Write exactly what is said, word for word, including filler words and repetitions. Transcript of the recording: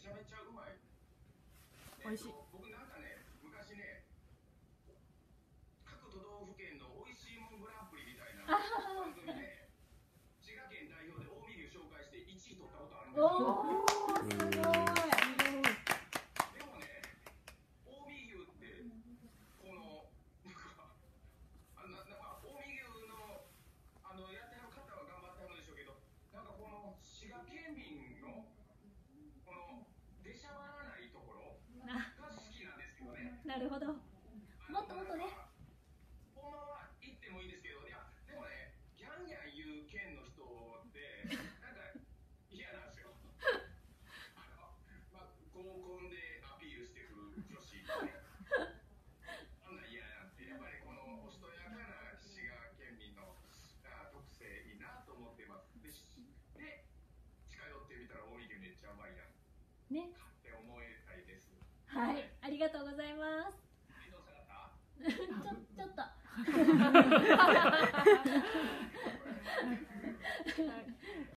ちゃめちゃうまい。 美味しい。 僕なんかね、昔ね、各都道府県の美味しいもんグランプリみたいな番組で、滋賀県代表で近江牛紹介していちい取ったことあるんですよ。 おー、すごい。 でもね、近江牛ってこのなんかあななんか近江牛のあのやってる方は頑張ってるんでしょうけど、なんかこの滋賀県民のこの出しゃばらないところが好きなんですよね。 なるほど。もっともっとね。 ほんまは言ってもいいですけど、いやでもね、ギャンギャン言う県の人ってなんか嫌なんですよ。あのまあ合コンでアピールしてくる女子ってね。そんなん嫌なんで、やっぱりこのおしとやかな滋賀県民のあ特性いいなと思ってます。で、しで近寄ってみたら近江牛めっちゃうまいやんね。 って思えたいです。 はい、ありがとうございます。 はい、どうされた？ ちょ、ちょっと。